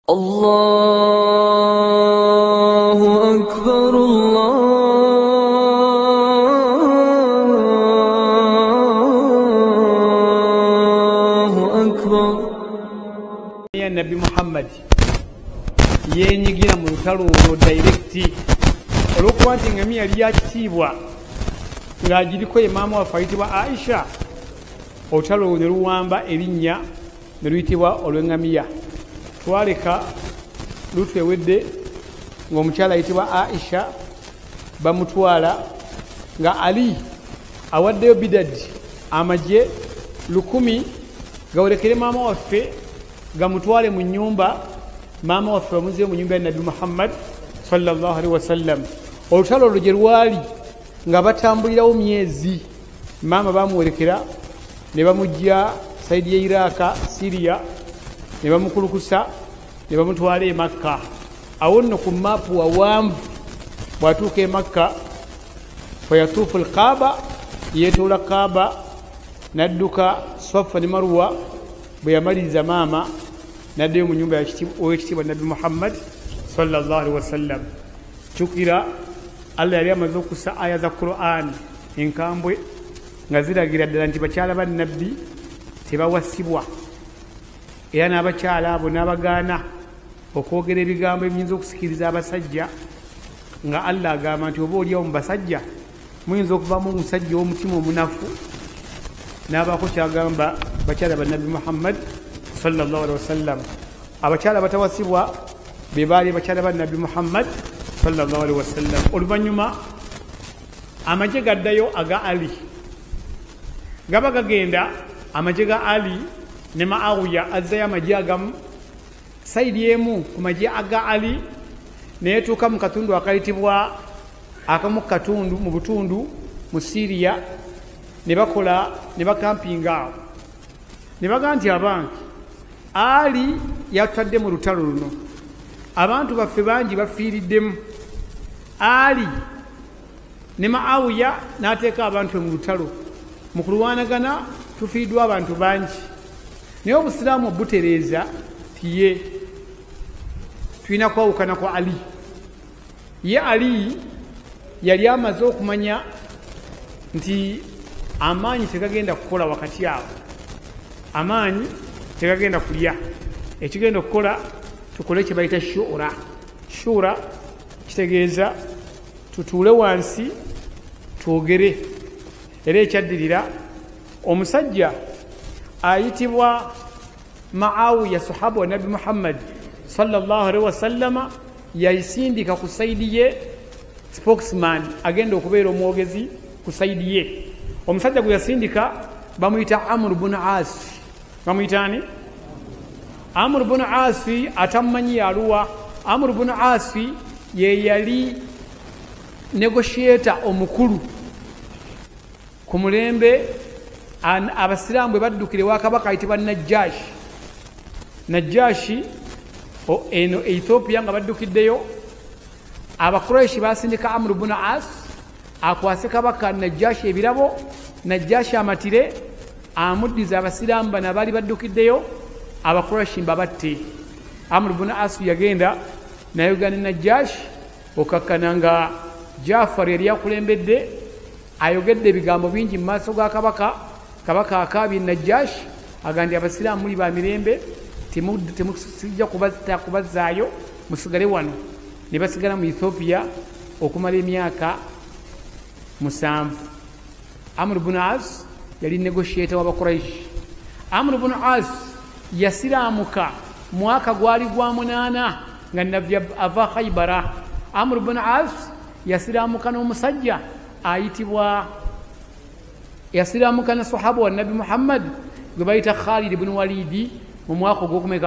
الله أكبر الله أكبر. يا نبي محمد yenyigira mu lutalo olwo directi olwokuba nti ngamiya yali yakitiibwa ng'agiriko imaama waffe ayitibwa Aisha. Olutalo olwo ne luwamba erinnya ne luyitibwa olw'engamiya. Twaleka lutwewedde ng'omukyala ayitibwa Aisha bamutwala nga Ali awaddeyo bidadi amagye 1000 gawolekere maama waffe gamutwale mu nnyumba maama waffe bamuziye mu nyumba ya Nabi Muhammad sallallahu alaihi wasallam. Olutalo olwo gye lwali nga batambulirawo myezi, maama bamuwerekera ne bamujja saidi ya Iraka, Syria, ne bamukulukusa ne bamutwala e Makka. Awo nno ku maapu wawanvu bw'atuuka e Makka fayatuufu al-Kaaba, yeetoola Kaaba n'adduka Safa ne Marwa. Bwe yamaliriza maama n'addayo mu nyumba ow'ekitiibwa Nabi Muhammad sallallahu alaihi wasallam. Kyukira Allah yali amaze okussa aya za Qur'an enkambwe nga ziragira ddala nti bakyala ba Nabbi tebawasibwa, era n'abakyala abo n'abagaana okwogera ebigambo ebiyinza okusikiriza abasajja, nga Allah agamba nti oba oliawo mu basajja muyinza okuvaamu omusajja w'omutima omunafu. N'abaako kyagamba bakyala ba Nabi Muhammad sallallahu alaihi wasallam. Abakyala batawasibwa be baali bakyala ba Nabi Muhammad sallallahu alaihi wasallam. Oluvannyuma amagye gaddayo aga Ali, gaba gagenda amagye ga Ali ne Muawiya azzayo amagye agamu saidi emu ku magye aga Ali neetuuka mu katundu akayitibwa akamu katundu mu butundu mu Syria, ne bakola ne bakampinga awo ne baga nti abange Ali yatudde mu lutalo luno, abantu baffe bangi bafiiriddemu. Ali ne Muawiya n'ateeka abantu mu lutalo, mu kulwanagana tufiiddwa abantu bangi, naye obusiraamu butereeza tiye tulina kwawukana kwa Ali. Ye Ali yali amaze okumanya nti amaanyi tegagenda kukola wakati awo, amaanyi tegagenda kulya. Ekigenda okukola tukole kye bayita shura. Shura kitegeeza tutuule wansi twogere. Era ekyaddirira omusajja ayitibwa Muawiya, sahaba wa Nabi Muhammad sallallahu alaihi wasallama, yayisindika ku saidi ye spokesman, agenda okubeera omwogezi ku saidi ye. Omusajja gwe yasindika bamuyita Amr ibn As. Bamuyitaani? Amr ibn As atamumanyi yaluwa. Amr ibn As ye yali negotiator omukulu ku mulembe abasiraamu bwe baddukire wa kabaka ayitibwa Najjashi. Najjashi eno Ethiopia nga baddukiddeyo, Abakuraishi basindika Amr ibn As akwase kabaka Najjashi ebirabo, Najjashi amatire amuddiza abasiraamu bano abaali baddukiddeyo, Abakuraishi mbabatte. Amr ibn As yagenda nayogana ne Najjashi okakkana nga Jafar yali yakulembedde, ayogedde ebigambo bingi mu maaso ga kabaka. Kabaka akaabye Najjashi agandi abasiraamu muli ba mirembe, temusijja kubazzaayo, musigale wano. Ne basigala mu Ethiopia okumala emyaka 7. Amr ibn As yali negotiator w'Abakuraishi. Amr ibn As yasiraamuka mwaka gwali gwa 8 nga Nabbi ava Khaybara. Amr ibn As yasiraamuka n'omusajja ayitibwa, yasiraamuka na sahaba wa Nabi Muhammad gwe bayita Khalid ibn Walidi mu mwaka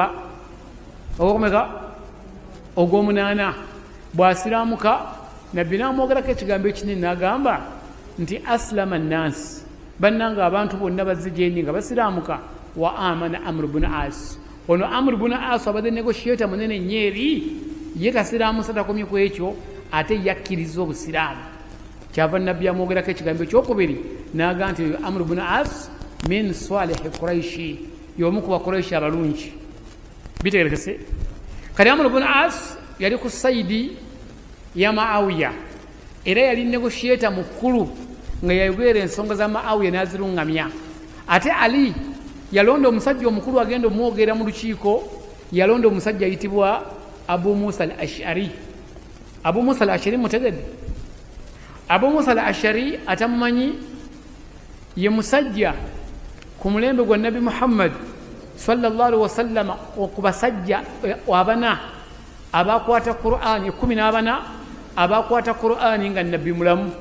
ogw'omunaana. Bw'asiraamuka Nabbi n'amwogerako ekigambo ekinene n'agamba nti aslama nnansi, bannanga abantu bonna bazze gyendi nga basiraamuka, wa amana Amr ibn As. Ono Amr ibn As abadde negotiator munene nnyo eri ye tasiraamusa takomye ku ekyo, ate yakkiriza obusiraamu. Kyava Nabbi amwogerako ekigambo ekyokubiri n'agamba nti Amr ibn As min salih Quraishi, y'omu ku Bakuraishi abalungi. Bitegerekese kati Amr ibn As yali ku saidi ya Muawiya era yali negotiator mukulu nga yayogera ensonga za Muawiya nazirungamya. Ate Ali yalonda omusajja omukulu agenda omwogera mu lukiiko, yalonda omusajja ayitibwa Abu Musa al-Ash'ari. Abu Musa al-Ash'ari mutegedde? Abu Musa al-Ash'ari atamumanyi ye musajja ku mulembe gwa Nabi Muhammad sallallahu alaihi wasallam okubasajja abana abakwata Qur'ani 14 abakwata Qur'ani nga Nabi mulamu.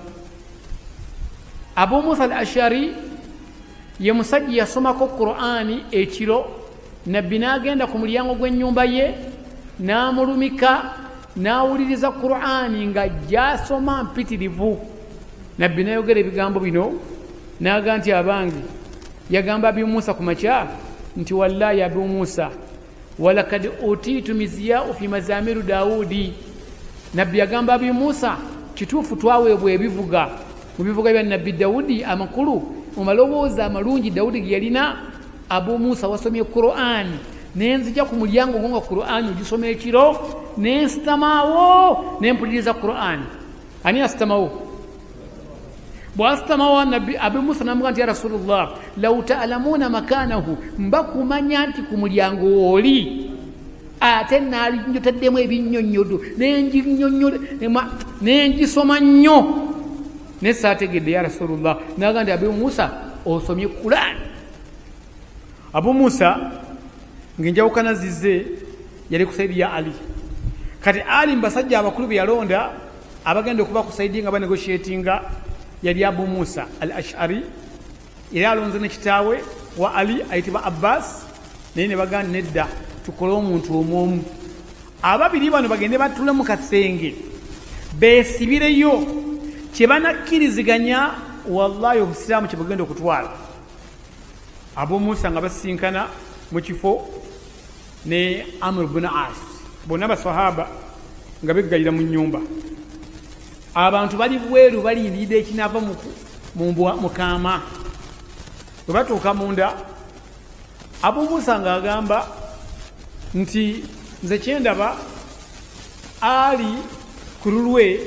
Abu Musa al-Ash'ari ye musajja yasomako Qur'ani ekiro, Nabbi n'agenda ku mulyango gw'ennyumba ye n'amulumika n'awuliriza Qur'ani nga gyasoma mpitirivu. Nabbi n'ayogera ebigambo bino n'aga nti abange, yagamba Abi Musa ku makya nti wallahi Abi Musa walakad utitu mizya'u fi mazamiru Daudi. Nabbi yagamba Abi Musa kituufu twaweebwa ebivuga mu bivuga bya Nabbi Daudi amakulu mu malowooza amalungi Daudi ge yalina. Abu Musa wasomye Qur'ani nenzija ku mulyango ngonga Qur'ani ogisoma ekiro nensitamawo nempuliriza Qur'ani. Ani asitamawo? Bwasitamawo Nabbi Abu Musa namuga nti ya Rasulullah law ta'lamuna makanahu, mbakumanya nti ku mulyango oli ate naali njotaddemu ebinnyonnyodo nengisoma nnyo ne saategedde ya Rasulullah. Naga nti Abu Musa osomye Qur'ani. Abu Musa ng'enjawukana zizze yali ku saidi ya Ali. Kati Ali mbasajja abakulu be yalonda abagenda okuba ku saidi nga banegotiatinga yali Abu Musa al-Ash'ari era alonze ne kitaawe wa Ali ayitibwa Abbas, naye ne bagamba nedda tukole omuntu omwomu. Ababiri bano bagende batule mu kasenge beesibireyo kye banakkiriziganya, wallahi obusiraamu kye bagenda okutwala. Abu Musa nga basinkana mu kifo ne Amr ibn As, bonna basahaba nga beggayira mu nnyumba. Abantu bali bweru balindirira ekinaava mu kaama. Bwe batuuka munda, Abu Musa ng'agamba nti nze kyendaba Ali ku lulwe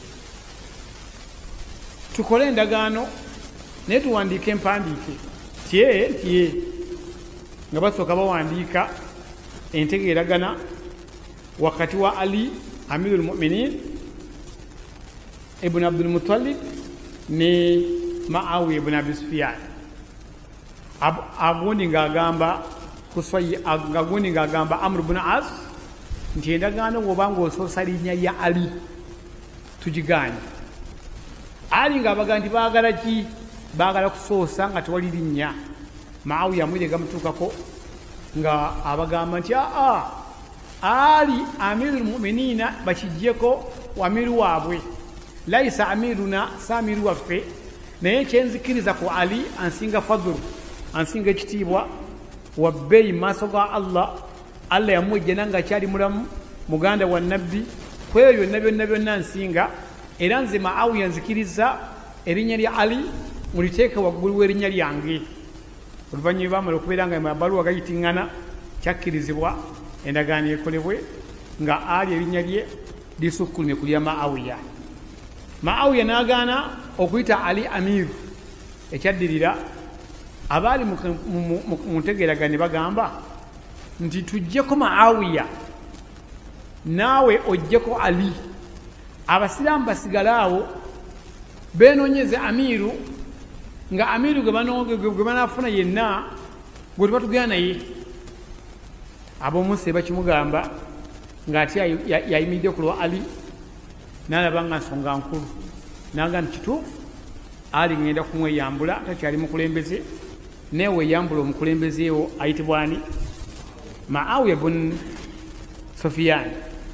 tukole endagaano naye tuwandiike empandiike tye nga basooka bawandiika entegeeragana wakati wa Ali Amirul Mu'minin ibn Abdul Muttalib ne Muawiya ibn Abi Sufyan. Agundi ng'agamba agundi ng'agamba Amr ibn As nti endagaano bw'obanga osoosa linnya lya Ali tugiganye. Ali ng'abaga nti baagala ki? Baagala kusoosa nga tewali linnya. Muawiya amwire gamutuukako nga abagamba nti Ali Amirul Mu'minina bakijjeko wamiru waabwe, laisa amiruna samiru waffe, naye kyenzikiriza ku Ali ansinga fadhulu, ansinga ekitiibwa wabbeeyi maaso ga Allah. Allah yamwejjana nga kyali mulamu, muganda wa Nabbi, ku ebyo byonna byonna nsinga. Era nze Muawiya nzikiriza erinnya lya Ali muliteeke waggulu w'erinnya lyange. Oluvannyuma bamala okubeera nga amabaluwa gayitiŋŋana, kyakkirizibwa endagaano ekolebwe nga Ali erinnya lye lisukkulumye ku lya Muawiya. Muawiya n'agaana okuyita Ali Amiru. Ekyaddirira abaali mu ntegeeragano ne bagamba nti tuggyeko Muawiya naawe oggyeko Ali, abasiraamu basigale awo beenoonyeze Amiru, nga Amiru gwe banaafuna yenna gwe tubatugenda naye. Abu Musa bakimugamba ng'ate yayimiridde ku lwa Ali, n'alaba nga nsonga nkulu, n'aga nti kituufu Ali ngenda kumweyambula, takyali mukulembeze, naye weeyambula omukulembeze wo ayitibwa ani? Muawiya ibn Sufyan.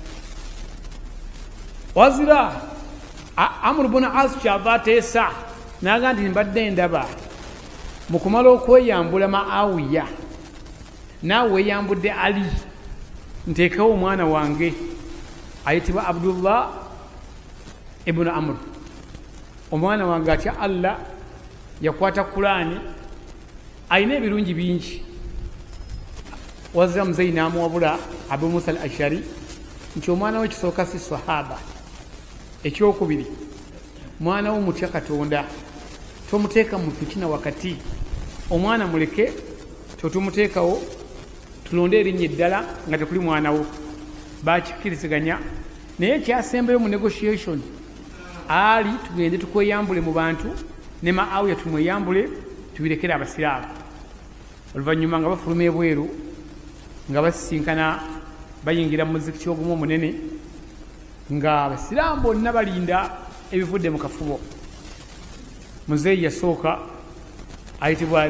Wazira Amr ibn As kyava ateesa n'aga nti mbadde ndaba mu kumala okweyambula Muawiya naawe weeyambudde Ali, nteekawo omwana wange ayitibwa Abdullah ibn Amr, omwana wange atya Allah, yakwata Qur'ani, alina ebirungi bingi. wazira muzeyi n'amuwabula Abu Musa al-Ashari nti omwana we kisooka si sahaba, ekyokubiri mwana wo mutya Katonda, tomuteeka mu fitina wakati, omwana muleke totumuteekawo, tulonde erinnya eddala nga tekuli mwana wo. Bakikkiriziganya, naye kyasembayo mu negotiation ali tugende tukweyambule mu bantu ne Muawiya tumweyambule tubirekere abasiraamu. Oluvannyuma nga bafuluma ebweru nga basisinkana bayingira mu muzikiti ogumu omunene nga abasiraamu bonna balinda ebivudde mu kafubo. Muzeeyi yasooka ayitibwa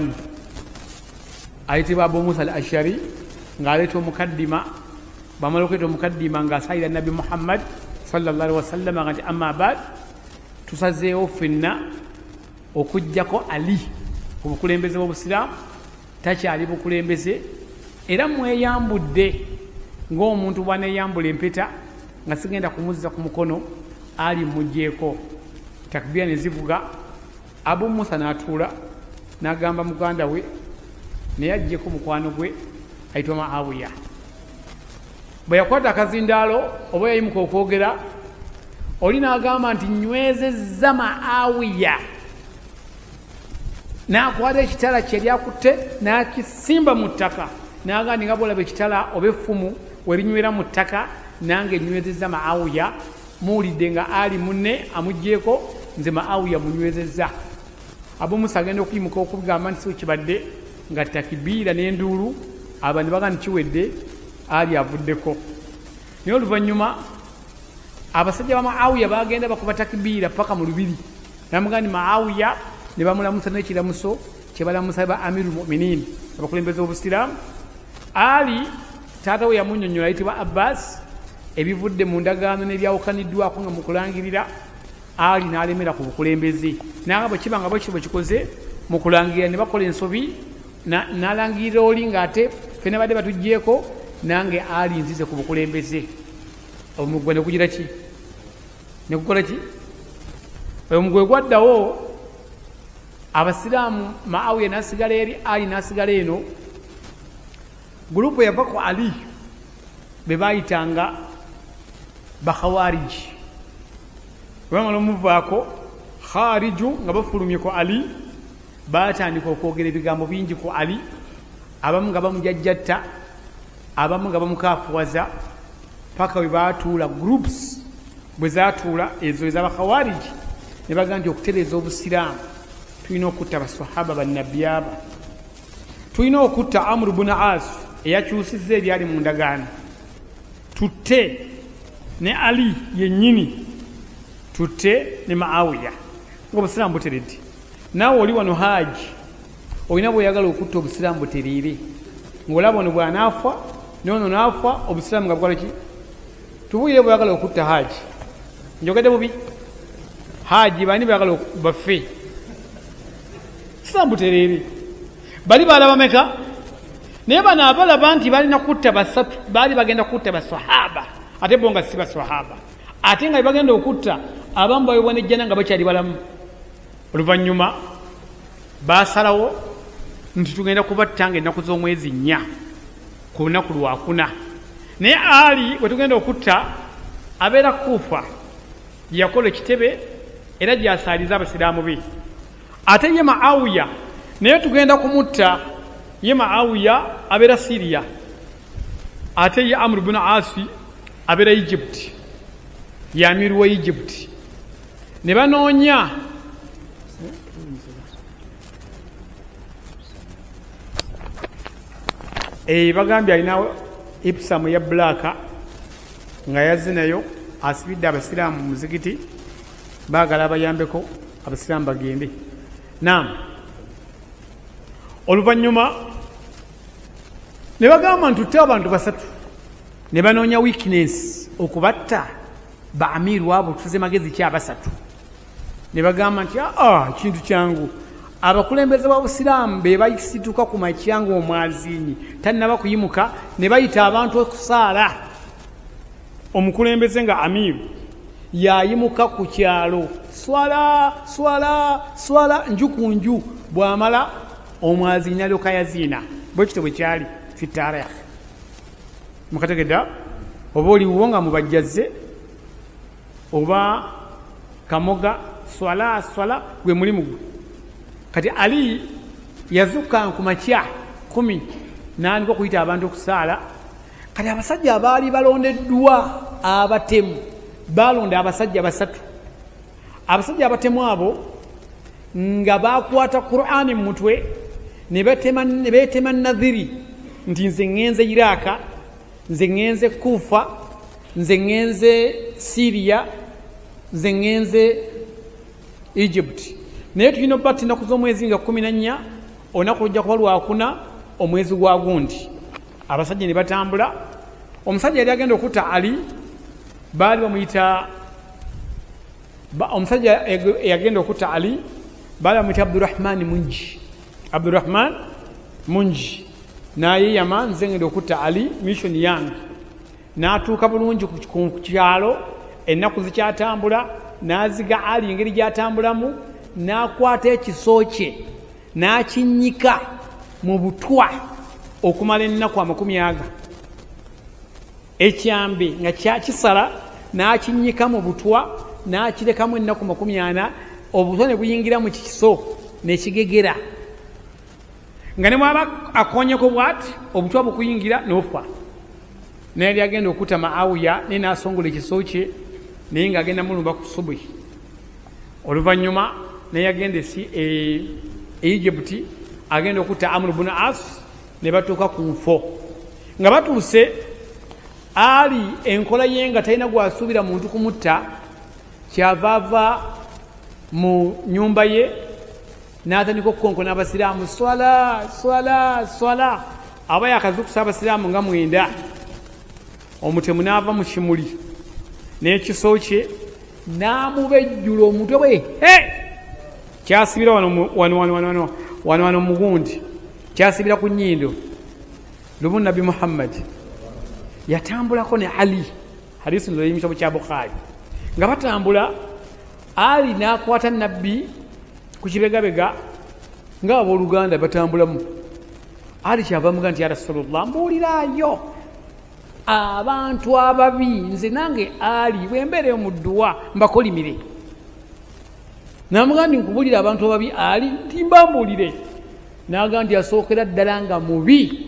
Abu Musa al-Ashari ng'aleeta omukaddima, bamala okuleeta omukaddima ng'asaayira Nabi Muhammad sallallahu alaihi wasallam nga nti amma baad, tusazeewo ffenna okuggyako Ali ku bukulembeze bw'Obusiraamu, takyali bukulembeze era mweyambudde ng'omuntu bw'aneeyambula empeta nga sigenda kumuzza ku mukono, Ali muggyeko. Takbira ne zivuga, Abu Musa n'atuula n'agamba muganda we naye aggyeko mukwano gwe ayitwa Muawiya. Bwe yakwata akazindaalo oba yayimuka okwogera, oli n'agamba nti nywezezza Muawiya, n'akwata ekitala kye lyakutte n'akisimba mu ttaka, n'agamba nti nga bw'olaba ekitala oba effumu werinywera mu ttaka, nange nywezezza Muawiya, muwulidde nga Ali munne amuggyeko, nze Muawiya munywezezza. Abu Musa agenda okuyimuka okugamba nti si kibadde nga takibiira n'enduulu, aba ne bagamba kiwedde, Ali avuddeko. Naye oluvannyuma abasajja ba Muawiya bagenda bakuba takibiira paka mu lubiri, namugamba nti Muawiya, ne bamulamusa n'ekiramuso kye balamusa ba Amirul Mu'minin, abakulembeze b'Obusiraamu. Ali taata we yamunnyonnyola ayitibwa Abbas, ebivudde mu ndagaano n'ebyawukaniddwako nga mu kulangirira, Ali n'alemera ku bukulembeze, naga bwe kiba nga bwe kikoze mu kulangirira ne bakola ensobi, n'alangirira oli ng'ate ffenna badde batuggyeko, nange Ali nzize ku bukulembeze. Omugwe ne kugira ki? Ne kukola ki? Omugwe gwaddawo, abasiraamu Muawiya n'asigala eri, Ali n'asigala eno. Gurupu yava ku Ali be baayitanga Bakhawariji. Bwamala omuvaako Khariju nga bafulumye ku Ali, baatandika okwogera ebigambo bingi ku Ali, abamu nga bamujajjatta, abamu nga bamukaafuwaza, paka we baatuula groups bwe zaatuula ezo ez'Abakhawariji ne bagamba nti okutereeza Obusiraamu tulina okutta basahaba bannabbi aba, tulina okutta Amr ibn As eyakyusizza ebyali mu ndagaano, tutte ne Ali yennyini, tutte ne Muawiya ng'Obusiraamu buteredde. Naawe oli wano Haaji, olina bw'oyagala okutta Obusiraamu butereere, ng'olaba ono bw'anaafa n'ono n'afa, Obusiraamu nga bukola ki? Tubuulire bw'oyagala okutta Haaji, njogedde bubi. Haaji bani bw'oyagala baffe, Obusiraamu butereere. Bali balaba meka? Naye bano abalaba nti balina kutta basatu, baali bagenda kutta basahaba, ate bo nga si basahaba, ate nga bagenda okutta abamu bayobwa n'ejjana nga bakyali balamu. Oluvannyuma baasalawo nti tugenda kubattanga ennaku z'omwezi 4 ku lunaku lwakuna. Naye Ali bwe tugenda okutta abeera Kuufa, yakola ekitebe era gyasaaliza abasiraamu be. Ate ye Muawiya naye tugenda kumutta, ye Muawiya abeera Siriya, ate ye Amr ibn Asi abeera Egypt, ye amiru wa Egypt. Ne banoonya bagambye alina Ipsam ya Blaaka nga yazze nayo, asibidde abasiraamu mu muzikiti, baagala abayambeko abasiraamu bagende. Naam, oluvannyuma ne bagamba ntutte abantu basatu, ne banoonya weakness okubatta ba amiru abo, tuze magezi ki abasatu. Ne bagamba nti kintu kyangu, abakulembeze b'Obusiraamu be bayisituka ku makya ng'omwaziinyi tannaba kuyimuka, ne bayita abantu okusaala. Omukulembeze nga amiru yayimuka ku kyalo, swala swala swala, nju ku nju, bw'amala omwaziinyi alyoka yaziina. Bwe kityo bwe kyali fi taarikh. mukategedda oba oliwo nga mubajjaze oba kamoga swala gwe mulimu gwe. Kati Ali yazuka ku makya 10 n'andika okuyita abantu okusaala. Kati abasajja abaali balondeddwa abatemu balonda abasajja 3. Abasajja abatemu abo nga bakwata Qur'ani mu mutwe ne beetema nadhiri nti nze ngenze Iraka, nze ngenze Kufa, nze ngenze Syria, nze ngenze Egypt. Naye tulina okuba ennaku z'omwezi nga 14 olunaku lujja kuba lwakuna omwezi gwa gundi. Abasajja ne batambula. Omusajja yali agenda okutta Ali baali bamuyita omusajja yagenda okutta Ali baali bamuyita Abdurrahman Munji n'ayeyama nze ngenda okutta Ali mission yange. N'atuuka bulungi ku kyalo ennaku zikyatambula n'aziga Ali engeri gy'atambulamu n'akwata ekiso kye n'akinnyika mu butwa okumala ennaku 40 ekyambe nga kyakisala n'akinnyika mu butwa n'akirekamu ennaku 40 obutwa ne buyingira mu kiso n'ekigegera nga ne mwaba akonyeko bw'ati obutwa bukuyingira n'ofa. Naye yali agenda okutta Muawiya naye n'asongola ekiso kye naye ng'agenda mulumba ku subuhi. Oluvannyuma naye yagenda e Egypt agenda okutta Amr ibn As ne batuuka ku nfo. Nga batuuse Ali enkola ye nga talina gwasuubira muntu kumutta kyava ava mu nnyumba ye n'atandika okukonkona abasiraamu swala aba yakazukusa abasiraamu nga 9. Omutemu n'ava mu kimuli n'ekiso kye n'amubejjula omutwe bwe kyasibira wano mugundi kyasibira ku nnyindo. Lumu Nabi Muhammad yatambulako ne Ali, hadisi ndio mu kitabo kya Bukhari. Nga batambula Ali n'akwata Nabbi ku kibegabega nga abooluganda batambulamu. Ali kyava muga nti ya Rasulullah mbuuliraayo abantu ababi nze nange Ali bwembeere mu dduwa mbakolimire. Namuga ndi nkubulira abantu ababi Ali nti mbambuulire. Naga nti asookera ddala nga mubi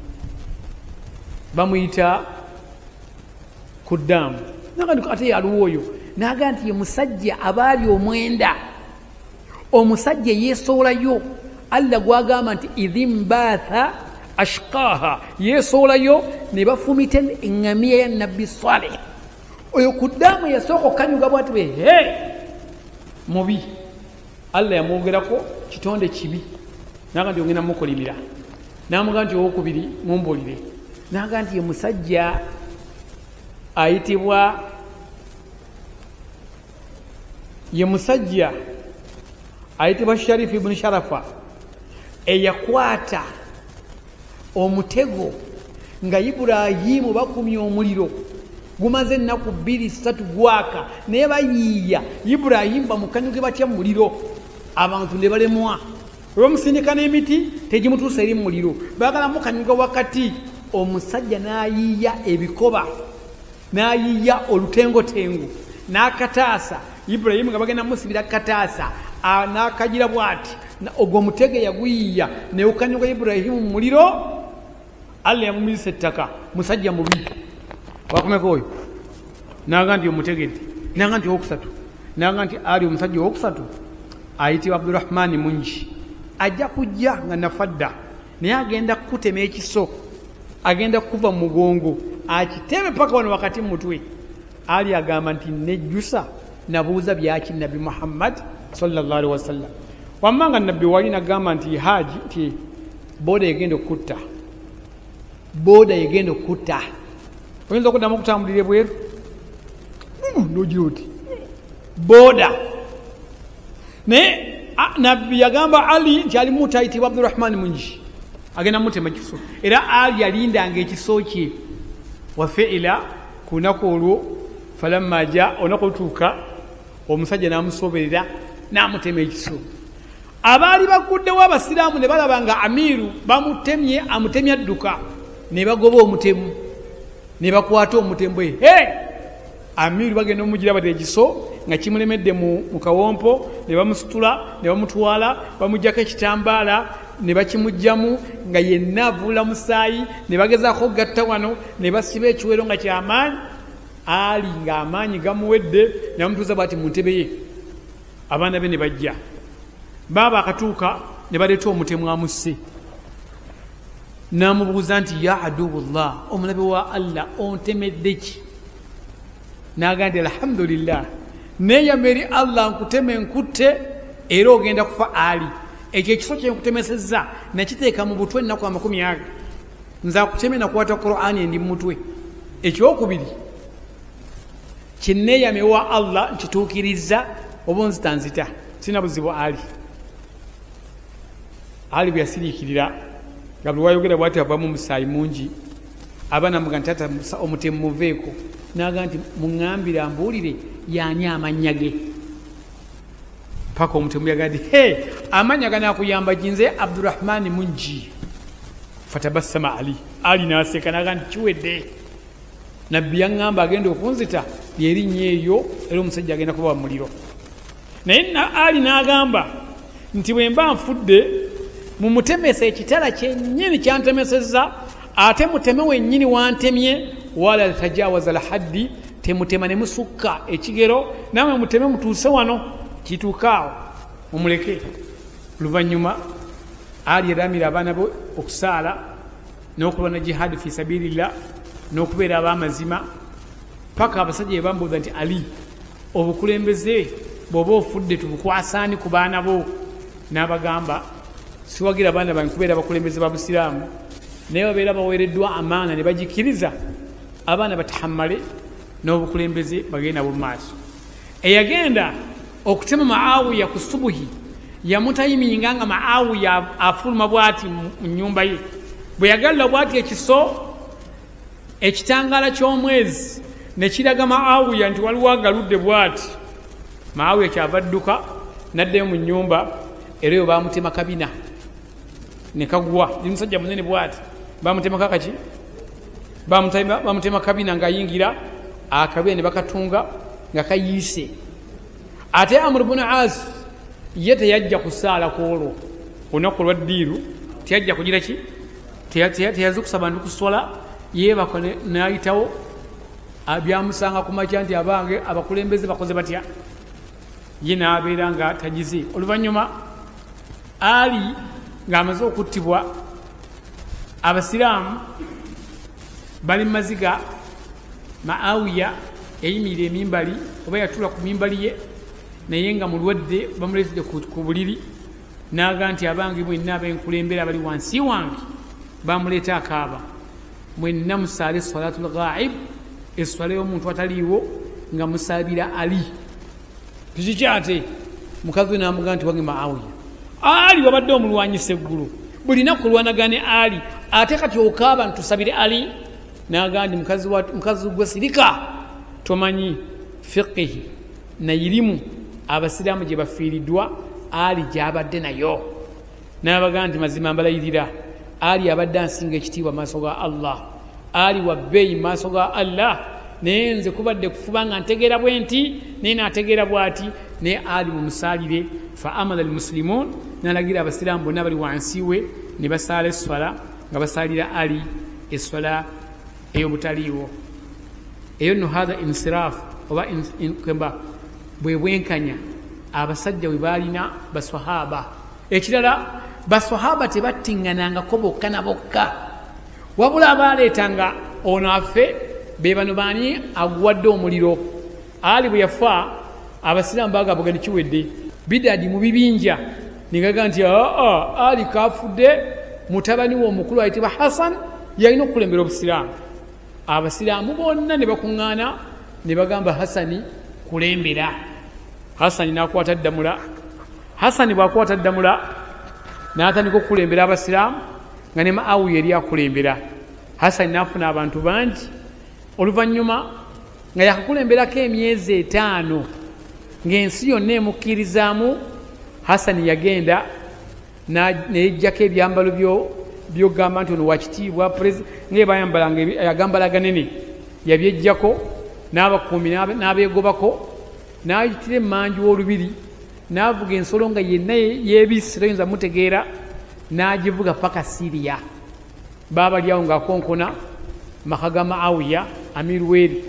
bamuyita Kuddamu. Naga ndi ate yaliwo oyo. Naga nti ye musajja abaali omwenda. Omusajja yeesoolayo Allah gwagamba nti idhimbatha ashqaha yeesoolayo ne bafumita eŋŋamiya ya Nabbi Saleh. Oyo Kuddamu yasooka okukanyuga bw'ati mubi. Allah yamwogerako kitonde kibi. Naga nti ongenda mukolimira. Namuga nti owokubiri mumbuulire. Naga nti ye musajja ayitibwa Sharif ibn Sharafa eyakwata omutego nga Iburahimu bakumya omuliro gumaze ennaku 2-3 gwaka naye bayiiya Iburahimu bamukanyuge batya mu muliro abantu ne balemwa. Olw'omusindika n'emiti tegimutuusa eri mu muliro baagala mukanyuga wakati. Omusajja n'ayiiya ebikoba n'ayiiya olutengotengo n'akataasa. Iburahimu nga bagenda musibira kataasa n'akagira bw'ati ogwo omutege yaguyiiya ne ukanyuga Iburahimu mu muliro. Allah yamumisa ettaka musajja mubi wakomeko oyo. Naga nti omutegedde. Naga nti owokusatu. Naga nti Ali omusajja owokusatu ayitibwa Abdurrahman Munji. Ajja kujja nga nafadda naye agenda kutema ekiso agenda kuva mu mugongo akiteme paka wano wakati mutwe. Ali agamba nti nejjusa nabuuza byaki Nabi Muhammad sallallahu alaihi wasallam. Wamanga Nabbi wali nagamba nti haji nti boda yegenda okutta. Oyinza okuddamu okutambulira ebweru nogira oti boda. Naye Nabbi yagamba Ali nti ali muto ayitibwa Abdurrahman Munji agenda mutema kiso. Era Ali yalindanga ekiso kye wafiila ku lunaku olwo falamma ja olunaku olutuuka omusajja n'amusoberera n'amutema ekiso. Abaali baguddewo abasiraamu ne balaba nga amiru bamutemye amutemye adduka ne bagoba omutemu ne bakwata omutembwe amiru bagenda omugira bate ekiso nga kimulemedde mu kawompo ne bamusitula ne bamutwala bamujjako ekitambaala ne bakimugjamu nga yenna avuula musaayi ne bagezaako gatta wano ne basiba ekiwero nga kyamaanyi ali ng'amaanyi gamuwedde ne bamutuuza bati mu ntebe ye abaana be ne bajja baaba akatuuka ne baleeta omutemu amusse n'amubuuza nti ya aduwullah omulabe wa allah ontemedde ki n'agamba nti alhamdulillah neeyama eri allah nkuteme nkutte era ogenda kufa ali ekyo ekiso kyenkutemesezza nakiteeka mu butwe ennaku 40 nze akuteme nakwata qur'ani endi mu mutwe ekyokubiri kyenneeyame wa allah nkituukirizza oba nzitanzita sina buzibu ali bwe yasiriikirira nga buli wayogera bwati avamu omusaayi mungi abaana muga ntata omutemu muveeko naga nti muŋŋambire ambuulire yaani amannya ge paka omutemu yaga nti amannya ganakuyamba jinze abdurahmani mungi fatabassama ali naseka naga nti kiwedde nabbi yaŋŋamba agenda okunzita lyerinnya eryo era omusajja agenda kuba wa muliro naye ali n'agamba nti bwe mba nfudde mumutemesa ekitala kyennyini kyantemesezza ate muteme wennyini wantemye wala tajawaza lahaddi temutema ne musukka ekigero namwe muteme mutuuse wano kituukaawo mumuleke oluvannyuma ali eramira abaana be okusaala n'okulwana jihadi fi sabilillah n'okubeera ab'amazima paka abasajja be bambuuza nti ali obukulembeze bw'oba ofudde tubukwasaani ku baana bo n'abagamba siwagira abaana bange kubeera abakulembeze ba busiraamu naye babeera baweereddwa amaana ne bagikiriza abaana batahammale n'obukulembeze bagenda mu maaso eyagenda okutema Muawiya ku subuhi yamutayiminga nga Muawiya afuluma bwati mu nnyumba ye bwe yagalla bwati ekiso ekitangaala ky'omwezi ne kiraga Muawiya nti waliwo agaludde bwati Muawiya kyava dduka n'addayo mu nnyumba era eyo baamutema kabina ne kagwa ndi musajja munene bwati bamutema kakaki bamutema kabina ng'ayingira akabina ne bakatunga nga kayiise ate Amr ibn As ye teyajja kusaala kwolwo olunaku lwa ddiiru teyajja kugira ki teyazukusa bantu kuswala yeebako n'ayitawo byamusanga ku makya nti abange abakulembeze bakoze batya ye n'abeera nga tagize oluvannyuma ali ng'amaze okuttibwa abasiraamu bali mu maziga Muawiya yayimirira emimbali oba yatula ku mimbali ye naye nga mulwadde bamuleetedde ku buliri n'aga nti abange mwenna abenkulembera bali wansi wange bamuleeta akaaba mwenna musaale salatul ghaib eswala y'omuntu ataliiwo nga musaabira ali tukikyate mukazi we n'amuga nti wange Muawiya ali wabadde omulwanyisa eggulu buli naku lwanagane ali ate kati okaaba ntusabire ali n'aga nti mukazi gwe sirika tomanyi fiqihi na irimu abasiraamu gye bafiiriddwa ali gy'abadde nayo n'abaga nti mazima mbalayirira ali abadde ansinga ekitiibwa maaso ga Allah ali wabbeeyi maaso ga Allah naye nze kubadde kufuba nga ntegeera bwe nti naye naategeera bw'ati naye ali mumusaalire fa amala almuslimun n'alagira abasiraamu bonna bali wansi we ne basaala eswala nga basaalira ali eswala ey'obutaliiwo eyo nno hatha insiraafu oba kwemba bwe bwenkanya abasajja bwe baalina baswahaba ekirala baswahaba tebattiŋŋanangako bokka na bokka wabula abaaleetanga ono affe be bano baani aguwadde omuliro ali bwe yafa abasiraamu baagabugani kiwedde bidadi mu bibinja negaga nti ali kafudde mutabani we omukulu ayitibwa Hasan yalina okukulembera obusiraamu abasiraamu bonna ne bakuŋŋaana ne bagamba Hasani kulembera Hasani n'akwata ddamula Hasani bw'akwata ddamula n'atandika okukulembera abasiraamu nga ne Muawiya yali akulembera Hasani n'afuna abantu bangi oluvannyuma nga yakakulemberako emyezi 5 ng'ensi yonna emukkirizaamu Hasani yagenda neyejjako ebyambalo byogamba nti ono wakitiibwa ng'ebayambalanga agambala ganene yabyejjako n'abakuumi n'abeegobako n'ayitira emmanju w'olubiri n'avuga ensolo nga yenna yeebisse toyinza mutegeera n'agivuga paka Siriya. Baabali awo ng'akonkona maka ga Muawiya amiruweeri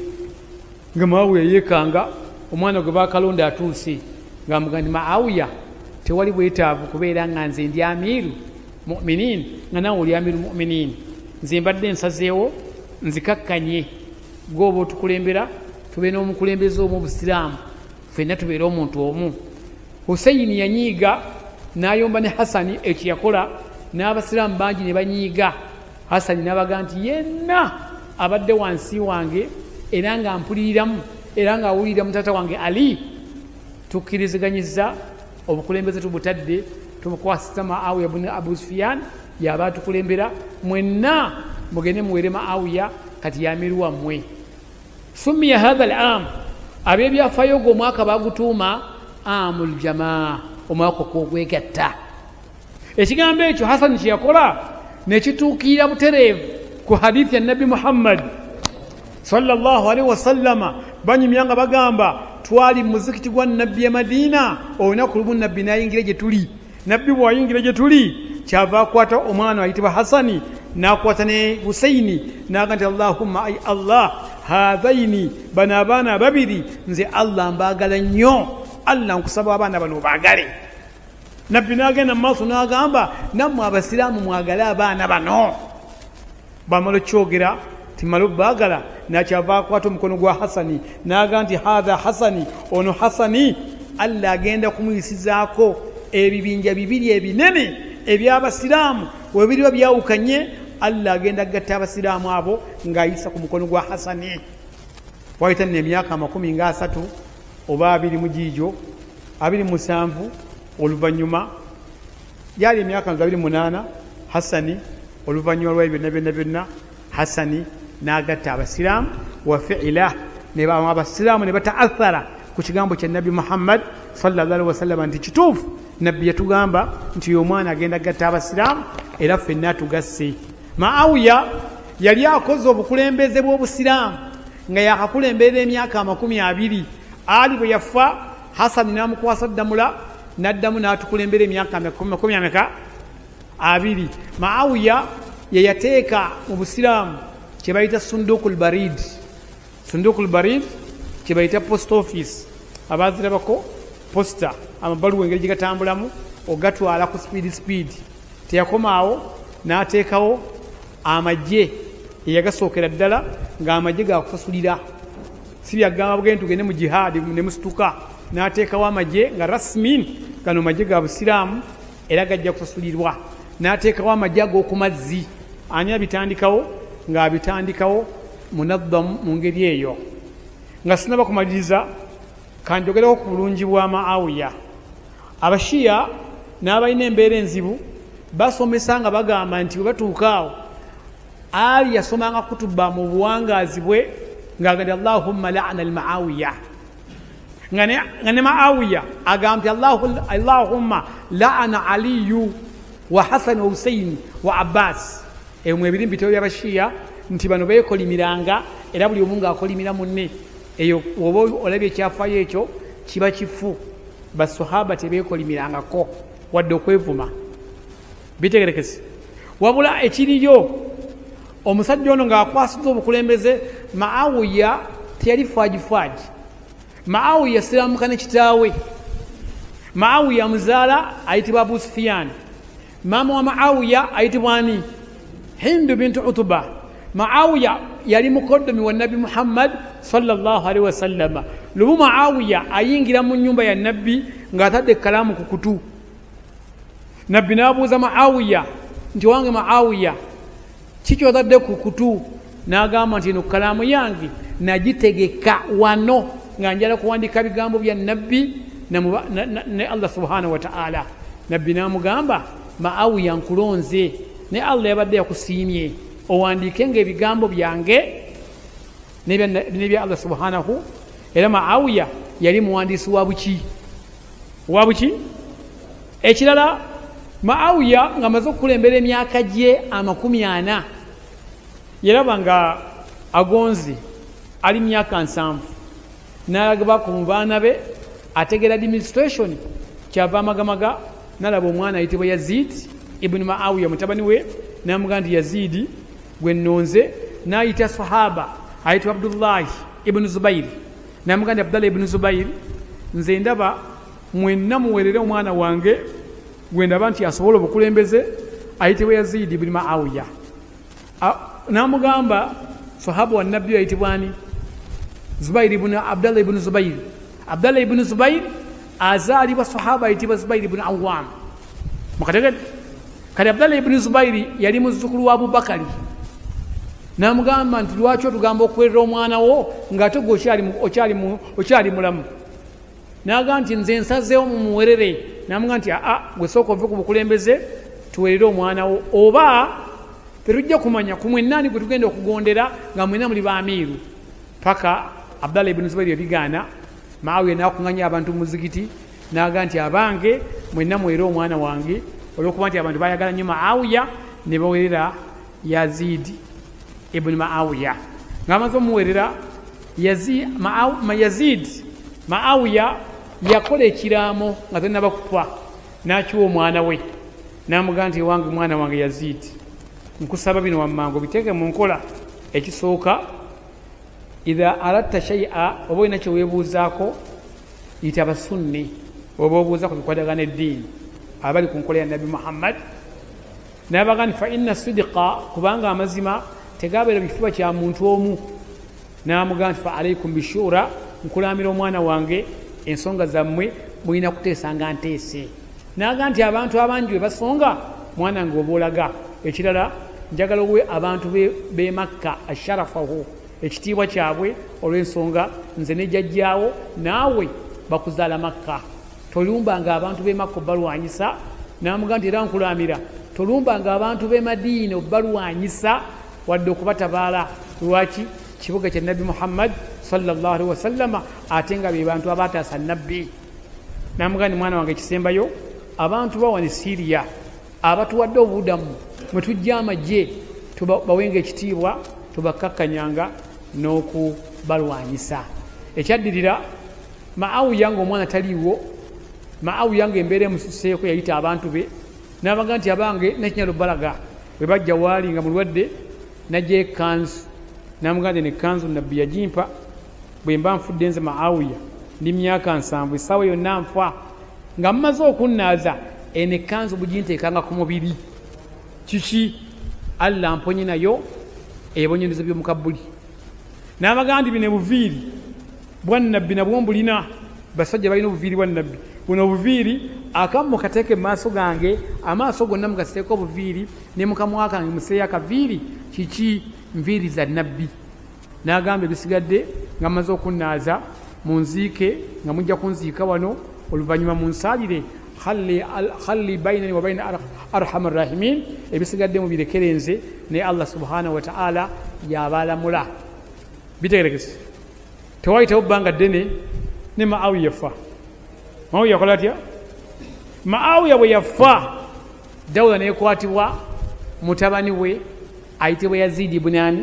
nga Muawiya yeekanga omwana gwe baakalonda atuuse ng'amuga nti Muawiya tewali bwetaavu kubeera nga nze ndi amiru mu'miniin nga naawe oli amiru mu'miniin, nze mbadde nsazeewo nzikakkanye gw'oba otukulembera tubeere n'omukulembeze omu Busiraamu, ffenna tubeere omuntu omu. Husayini yanyiiga n'ayomba ne Hasani ekiyakola, n'Abasiraamu bangi ne banyiiga. Hasani n'abaga nti yenna abadde wansi wange era nga mpuliriramu era nga awulirira mutata wange Ali, tukkiriziganyiza obukulembeze tubutadde tumukwasisa Muawiya ibn Abu Sufyan yaba atukulembera, mwenna mugende muwere Muawiya kati yamiru wammwe. Summiya hadha al-am, ab'ebyafaayo ogwo omwaka bagutuuma amul jamaa, omwaka ogw'okwegatta. Ekigambo ekyo Hasani kye yakola ne kituukirira butereevu ku hadithi ya Nabbi Muhammad sallallahu alaihi wasallama. Banyumya nga bagamba twali mu muzikiti gwa Nabbi e Madiina, olunaku lumu Nabbi n'ayingira gye tuli. Nabbi bw'ayingira gye tuli kyava akwata omwana ayitibwa Hasani n'akwata ne Husayini n'aga nti Allahumma ay Allah hadhaini bano abaana babiri nze Allah mbaagala nnyo, Allah nkusaba abaana bano baagale. Nabbi n'agenda mu maaso n'agamba nammwe Abasiraamu mwagale abaana bano. Bamala okyogera timala obbaagala n'akyava akwata omukono gwa Hasani n'aga nti hadha Hasani, ono Hasani Allah agenda kumuyisizaako ebibinja bibiri ebinene eby'Abasiraamu we biriba byawukanye, Allah agenda gatta Abasiraamu abo ng'ayisa ku mukono gwa Hasani. Wayita nno emyaka 30 oba 20 mu giijo 27 oluvannyuma yali emyaka 28 Hasani oluvannyuma lwa byonna byonna Hasani n'agatta Abasiraamu wa fi'ila ne ba Abasiraamu ne bataathara ku kigambo kya Nabbi Muhammad sallallahu alaihi wasallam nti kituufu Nabbi yatugamba nti omwana agenda gatta Abasiraamu era ffenna tugasse. Muawiya yali akoze obukulembeze bw'Obusiraamu nga yakakulemberera emyaka 20. Ali bwe yafa Hasani n'amukwasa ddamula n'addamu n'atukulembera emyaka 20. Muawiya ye yateeka mu Busiraamu kye bayita Sundukul Barid. Sundukul Barid kye bayita post office, abazirabako posta amabaluwa engeri gye gatambulamu ogatwala ku speed. Teyakomaawo n'ateekawo amagye eyagasookera ddala ng'amagye gakusasulira, si byagamba bugende tugende mu jihaadi ne musituka. N'ateekawo amagye nga rasmin gano magye ga Busiraamu era gajja kusasulirwa. N'ateekawo amagye ag'oku mazzi, ani abitandikawo ng'abitandikawo munaddamu mu ngeri eyo. Nga sinaba kumaliriza kanjogereko ku bulungi bwa Muawiya. Abashiya n'abalina embeera enzibu basomesa nga bagamba nti bwe batuuka awo Ali yasomanga kutuba mu buwangaazi bwe ng'agamba Allahumma la'ana al-Muawiya, nga ne Muawiya agamba Allahumma la'ana Aliyu wa Hasan wa Husayn wa Abbas. Eyo mwebiri mu bitabo by'Abashiya nti bano beekolimiranga era buli omu ng'akolimira munne. Eyo oba olabye ekyafaayo ekyo kiba kifu. Basahaba tebeekolimirangako wadde okwevuma, bitegerekese. Wabula ekiriyo omusajja ono ng'akwasiza obukulembeze, Muawiya teyali faaji. Muawiya yasiraamuka ne kitaawe. Muawiya muzaala ayitibwa Abu Sufyan. Maama wa Muawiya ayitibwa ani? Hindu bintu Utuba. Muawiya yali mukoddomi wa Nabbi Muhammad sallallahu alaihi wasallam. Lubu Muawiya ayingira mu nnyumba ya Nabbi ng'atadde ekkalaamu ku kutu. Nabbi n'abuuza Muawiya nti wange Muawiya kiki otadde ku kutu? N'agamba nti eno kkalaamu yange nagitegeka wano nga njala kuwandiika bigambo bya Nabbi ne Allah subhanahu wa ta'ala. Nabbi n'amugamba Muawiya nkulonze ne Allah yabadde yakusiimye owandiike ng'ebigambo byange n'ebya Allah subhanahu. Era Muawiya yali muwandiisi wa buki? Ekirala, Muawiya ng'amaze okukulembera emyaka gye 40 yaraba nga agonze ali myaka 7 n'alagaba ku baana be ategera administration kyava amagamaga n'alaba omwana ayitibwa Yazid ibn Muawiya mutabani we n'amugamba nti Yazidi gwe nnonze n'ayita sahaba ayitibwa Abdullah ibn Zubair n'amugamba nti Abdullah ibn Zubair nze ndaba mwenna muwerere omwana wange gwe ndaba nti asobola obukulembeze ayitibwa Yazid ibn Muawiya. N'amugamba sahaba wa nabbi ayitibwa ani? Zubair ibn Abdullah ibn Zubair. Abdullah ibn Zubair azaalibwa sahaba ayitibwa Zubair ibn Awwam. Mukategedde kati Abdullah ibn Zubair yali muzzukulu wa Abubakari. N'amugamba nti lwaki otugamba okuwerera omwana wo ng'ate gwe okyali mulamu? N'agamba nti nze nsazeewo mumuwerere. N'amugamba nti gwe sooka ove ku bukulembeze tuwerere omwana wo, oba terujja kumanya ku mwennaani gwe tugenda okugondera nga mwenna muli baamiiru. Paka Abdullah ibn Zubair yabigaana. Maawiya n'akuŋŋanya abantu mu muzikiti n'agamba nti abange mwenna muwerere omwana wange, olw'okuba nti abantu baayagala nnyo Maawiya ne bawerera Yazid ibn Muawiya. Ng'amaze omuwerera Yazid, Muawiya yakola ekiraamo nga tannaba kufa, n'akiwa omwana we n'amugamba nti wange mwana wange Yazid, nkusaba bino wammangu biteeke mu nkola. Ekisooka, idha aradta shay'a, oba olina kye weebuuzaako yita abasunni, oba obuuza ku bikwatagana eddiini abali ku nkola ya Nabi Muhammad. N'abagamba nti fa inna sidqa, kubanga amazima tegabeera bifuba kya muntu omu. N'amugamba nti fa alaikum bishura, nkulamira omwana wange ensonga zammwe mulina kuteesanga nteese. N'agamba nti abantu abangi bwe basonga mwana wange oba olaga. Ekirala, njagala owe abantu b'e Makka asharafahu, ekitiibwa kyabwe olw'ensonga nze ne jjajjaawo naawe bakuzaala Makka. Tolumbanga abantu b'e Makka obbalwanyisa. N'amugamba nti era nkulamira tolumbanga abantu b'e Madiina obbalwanyisa wadde okubatabaala. Lwaki? Kibuga kya Nabi Muhammad sallallahu alaihi wasallama, ate nga be bantu abaataasa nabbi. N'amugamba nti mwana wange ekisembayo, abantu bawane Siriya abatuwadde obudamu mwe tujja amagye bawenga ekitiibwa, tubakkakkanyanga n'okubalwanyisa. Ekyaddirira, Muawiya ng'omwana taliiwo, Muawiya ng'embeera emususeeko yayita abantu be n'abagamba nti abange nakinyalo balaga. Bwe bajja waali nga mulwadde najja ekanzu, n'amugamba nti nekanzu nabbi yagimpa, bwe mba nfudde nze Muawiya ndi myaka 7 essaawa yonna nfa, nga mmaze okunnaaza eno ekanzu buginteekanga ku mubiri. Kiki? Allah amponye nayo ebonyerezo by'omukabbuli. N'abagamba nti bino buviiri bwannabbi nabwo mbulina, basajja balina obuviiri bwannabbi. Buno obuviiri akamu mukateeke mu maaso gange, amaaso gonna mugasiteeko obuviiri, ne mukamwa kange museeyo akaviiri. Kiki? Nviiri za nabbi. N'agamba ebisigadde nga mmaze okunnaaza munziike, nga mujja kunziika wano, oluvannyuma munsaalire khalli bainani wa baina arhamar rahimin, ebisigadde mubirekere nze ne Allah subhanahu wa ta'ala y'abalamula. Bitegerekese tewayitawo bbanga ddene ne Muawiya yafa. Muawiya yakola atya? Muawiya bwe yafa, Dawula n'ekwatibwa mutabani we ayitibwa Yazid ibn ani.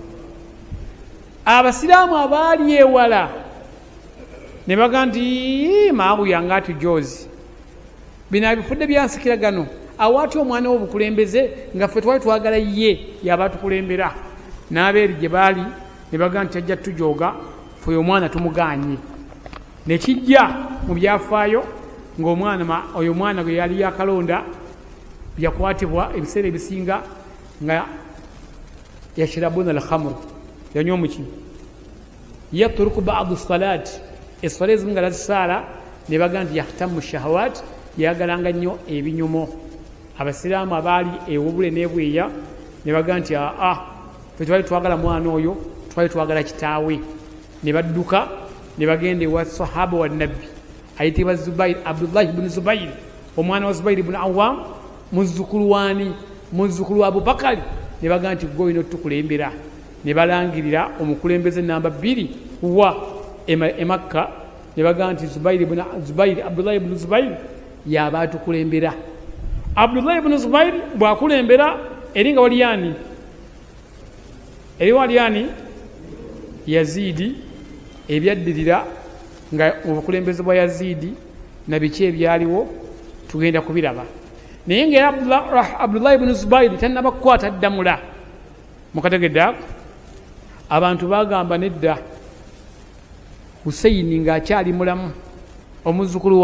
Abasiraamu abaali ewala ne bagamba nti Muawiya ng'atujoozi, bino abifudde byansikira gano, awaati omwana w'obukulembeze nga ffe twali twagala ye y'abatukulembera. N'abeeri gye baali ne bagamba nti ajja tujooga, ffe omwana tumugaanye. Ne kijja mu byafaayo ng'omwana oyo omwana gwe yali yakalonda yakwatibwa ebiseera ebisinga nga yashirabuna alkhamr, yanywa omuki, yatruku ba'du salaati, essala ezimu nga lazisaala ne bagamba nti yahtamu shahawaat, yagalanga nnyo ebinyumo. Abasiraamu abaali ewobule n'ebweya ne bagamba nti ffe twali twagala mwana oyo, twali twagala kitaawe. Ne badduka ne bagenda ewa sahaba wa nabbi ayitibwa Zubair, Abdullah ibn Zubair, omwana wa Zubair ibn Awwam, muzzukulu waani? Muzzukulu wa Abubakari. Ne bagamba nti gwe olina otukulembera. Ne balangirira omukulembeze namba 2 wa e Makka. Ne bagamba nti Abdullah ibn Zubair y'aba atukulembera. Abdullah ibn Zubair bw'akulembera eri nga wali yani? Eri wali yani? Yazidi ebyaddirira nga obukulembeze bwa Yazidi na biki ebyaliwo tugenda kubiraba. Naye ng'era Abdullah ibn Zubayr tannaba kukwata ddamula. Mukategedde ako abantu bagamba nedda Hussein ng'akyali mulamu omuzzukulu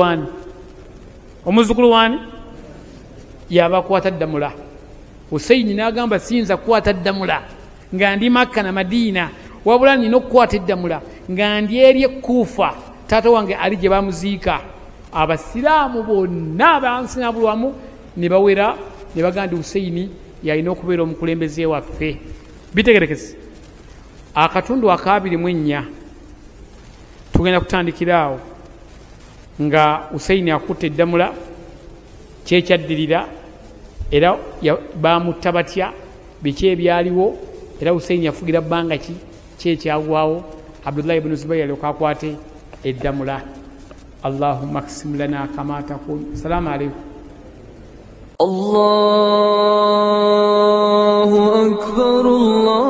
waani yabakwata ddamula. Hussein n'agamba siyinza kukwata ddamula nga ndi Makka na Madiina, wabula nina okukwata eddamula nga ndi eri Kuufa taata wange ali gye bamuziika. Abasiraamu bonna abansinabulwamu ne bawera ne bagamba nti Hussein yalina okubeera omukulembeze waffe. Bitegerekese akatundu aka 24 tugenda kutandikira awo nga Hussein akutte eddamula kyekyaddirira era bamutta batya biki ebyaliwo era Hussein yafugira bbanga ki kyekyagwawo. Abdullah ibn Zubayr alyoka akwate eddamula. Allahumma aksim lana kama takun. Assalamu alaikum. الله أكبر الله